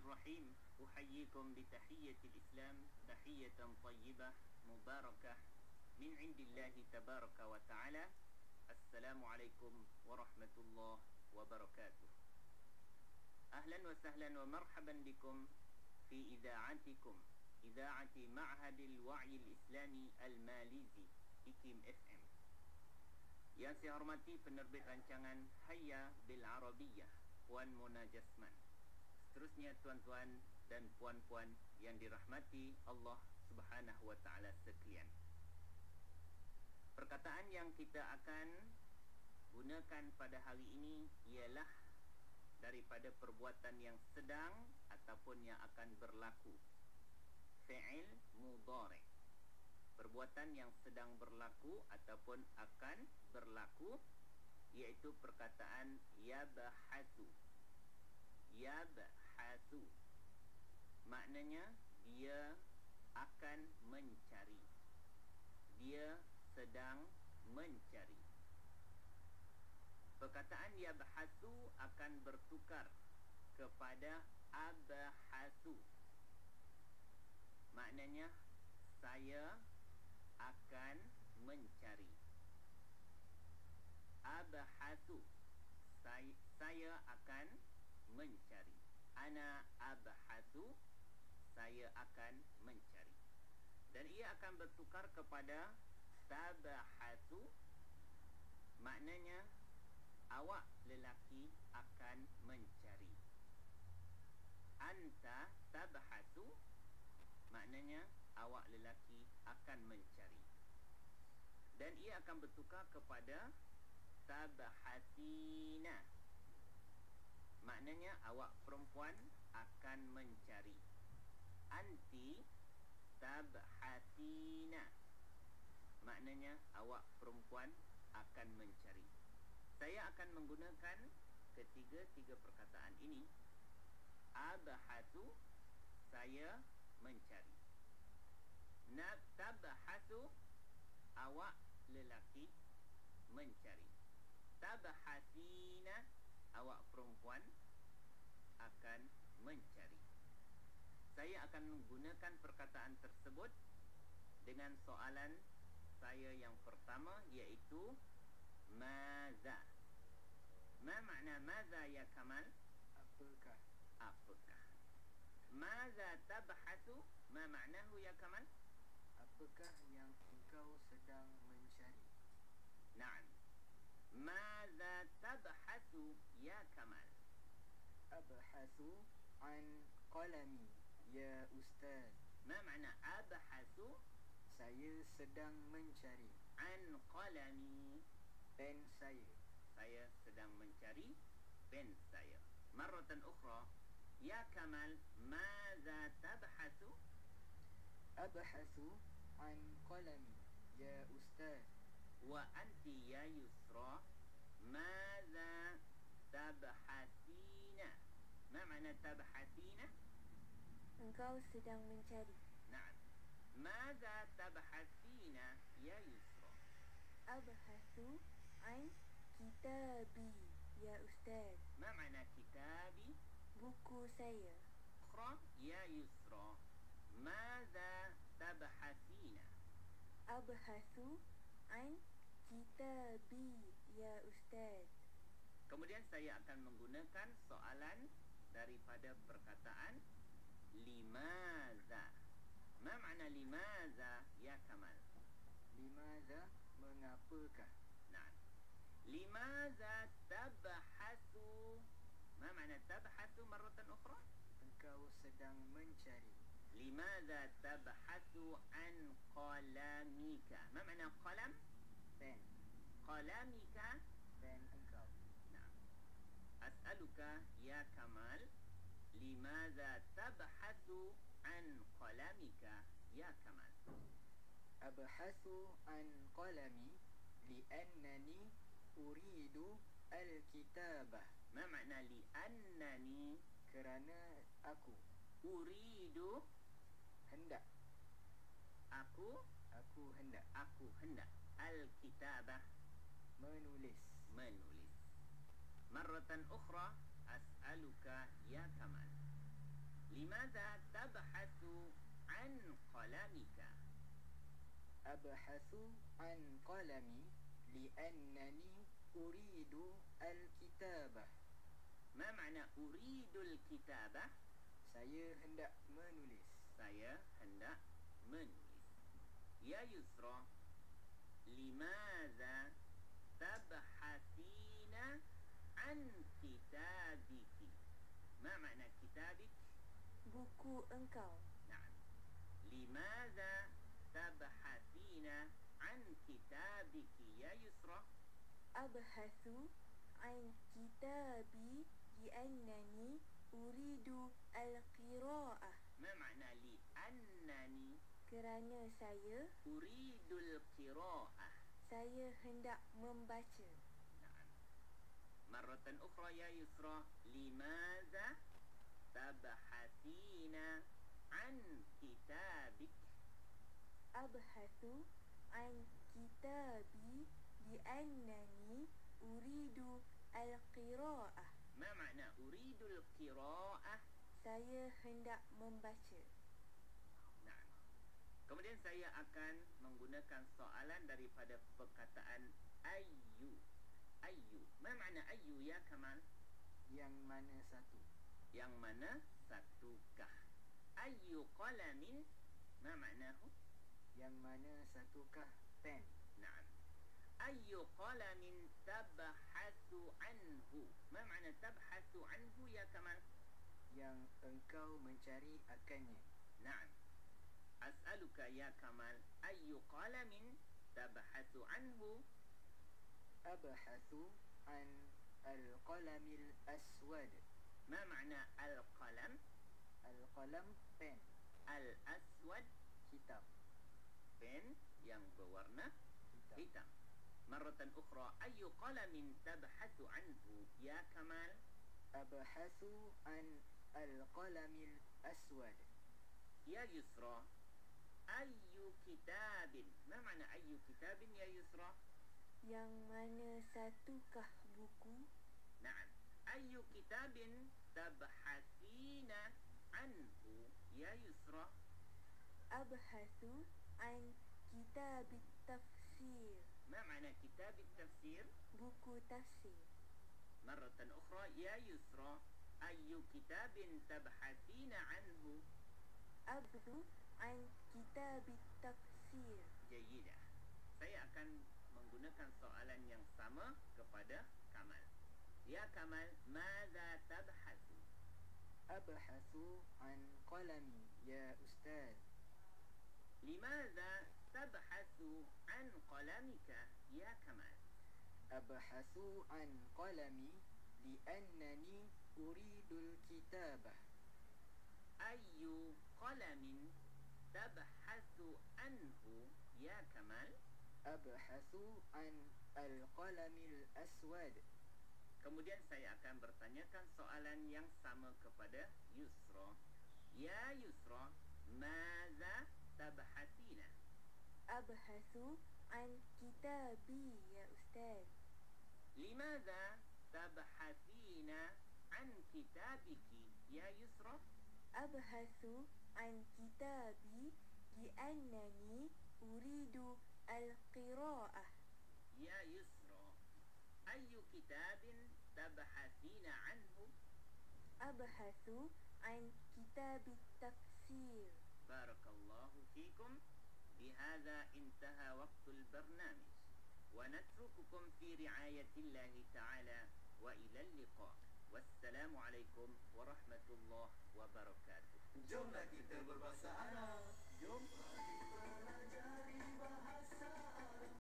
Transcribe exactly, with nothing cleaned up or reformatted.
Bismillahirrahmanirrahim. Uhayyikum bitahiyyatil Islam, tahiyatan tayyibah mubarakah min indillahi tabaraka wa ta'ala. Assalamualaikum warahmatullahi wabarakatuh. Ahlan wa sahlan wa marhaban bikum fi ida'atikum, ida'ati Ma'hadil Wa'yil Islami Al-Malizi, I K I M F M. Yang saya hormati penerbit rancangan Hayya Bil Arabiyah, Puan Mona Jasman. Seterusnya tuan-tuan dan puan-puan yang dirahmati Allah Subhanahu wa taala sekalian. Perkataan yang kita akan gunakan pada hari ini ialah daripada perbuatan yang sedang ataupun yang akan berlaku. Fi'il mudhari'. Perbuatan yang sedang berlaku ataupun akan berlaku, iaitu perkataan yabhasu. Yabhasu maknanya dia akan mencari, dia sedang mencari. Perkataan yabhasu akan bertukar kepada abhasu, maknanya saya akan mencari. Abhasu, saya, saya akan mencari. Ana abhasu, saya akan mencari. Dan ia akan bertukar kepada tabhasu, maknanya awak lelaki akan mencari. Anta tabhasu, maknanya awak lelaki akan mencari. Dan ia akan bertukar kepada tabhasina, maknanya awak perempuan akan mencari. Anti tabhasina, maknanya awak perempuan akan mencari. Saya akan menggunakan ketiga-tiga perkataan ini. Abhasu, saya mencari. Tabhasu, awak lelaki mencari. Tabhasina, awak perempuan akan mencari. Saya akan menggunakan perkataan tersebut dengan soalan saya yang pertama, iaitu maza. Ma makna maza ya Kamal? Apakah? Apakah? Maza tabhasu, ma maknahu ya Kamal? Apakah yang engkau sedang mencari? Naam. Maza tabhasu ya Kamal? Abhasu an qalami ya Ustaz. Ma makna abhasu? Saya sedang mencari An qalami, pen saya. saya sedang mencari pen saya. Marratan ukhra, ya Kamal, maza tabhasu? Abhasu an qalami ya Ustaz. Wa anti ya Yusra, maza tabhasina? Ma makna tabhasina? Engkau sedang mencari. Naam. Maza tabhasina ya Yusra? Abhasu an kitabi ya Ustaz. Ma makna kitabi? Buku saya. Ukhra, ya Yusra, maza tabhasina? Abhasu an kitabi ya Ustaz. Kemudian saya akan menggunakan soalan daripada perkataan limaza. Ma makna limaza ya Kamal? Limaza, mengapakah? Nah, limaza tabhasu? Ma makna tabhasu marratan ukhra? Engkau sedang mencari. Limaza tabhasu an qalamika? Ma makna qalam? Pen. Qalamika? Pen engkau. Nah, as'aluka ya Kamal, limaza tabhasu an qalamika ya Kamal? Abhasu an qalami li'annani uridu al-kitabah. Ma makna li'annani? Kerana aku Uridu, hendak. aku Aku hendak aku hendak al-kitabah, menulis. menulis. Marratan ukhra, as'aluka ya Kamal, limadha tabhathu an qalamika? Abhathu an qalami li'annani uridu al-kitabah. Ma makna uridul kitabah? Saya hendak menulis. Saya hendak menulis. Ya Yusra, limadha tabhathina an kitabiki? Ma makna kitabik? Buku engkau. Naam. Limadha tabhathina an kitabiki ya Yusra? Abhathu an kitabi li'annani uridu al-qira'ah. Ma makna li annani? Kerana saya Uridul qira'ah. saya hendak membaca. Naam. Marratan ukhra ya Yusra, limadha tabhathina an kitabik? Abhathu an kitabi li'annani uridu al-qira'ah. Ma makna uridul qira'ah? Saya hendak membaca. Nah. Kemudian saya akan menggunakan soalan daripada perkataan ayyu. Ayyu. Ma makna ayyu ya Kamal? Yang mana satu? Yang mana satukah? Ayyu qalamin? Ma maknahu? Yang mana satukah pen? Naam. Ayyu qalamin tabhathu anhu? Ma makna tabhathu anhu ya Kamal? Yang engkau mencari akannya. Naam. As'aluka ya Kamal, ayyu qalamin tabhathu anhu? Abhathu an al-qalamil aswad. Ma makna al-qalam? Al-qalam pen, Al-aswad, hitam. pen yang berwarna Hitam. hitam. Marratan ukhra, ayyu qalamin tabhathu anhu ya Kamal? Abhathu an al-qalamil aswad. Ya Yusra, ayyu kitabin? Ma makna ayyu kitabin ya Yusra? Yang mana satukah buku? Naam. Ayyu kitabin tabhathina anhu ya Yusra? Abhathu an kitab tafsir. Ma makna kitab tafsir? Buku tafsir. Marratan ukhra ya Yusra, ayyu kitabin tabhathina anhu? Abdu an kitab tafsir. Jayidah. Saya akan menggunakan soalan yang sama kepada Kamal. Ya Kamal, madza tabhathu? Abhathu an qalami ya ustaz. Limadha tabhathu an qalamika ya Kamal? Abhathu an qalami li'annani uridul kitabah. Ayyu qalamin tabhathu anhu ya Kamal? Abhathu an al-qalamil aswad. Kemudian saya akan bertanyakan soalan yang sama kepada Yusra. Ya Yusra, madza tabhathina? Abhathu an kitabi ya ustaz. Limadha tabhathina an kitabiki ya Yusra? Abhathu an kitabi li'annani uridu al-qira'ah. Ya Yusra, ayyu kitabin tabhathina anhu? Abhathu an kitab tafsir. Barakallahu fikum. Bihadza intaha waqtul barnamij. ونترككم في رعاية الله تعالى وإلى اللقاء والسلام عليكم ورحمة الله وبركاته. Jomlah kita berbahasa Arab. Jom.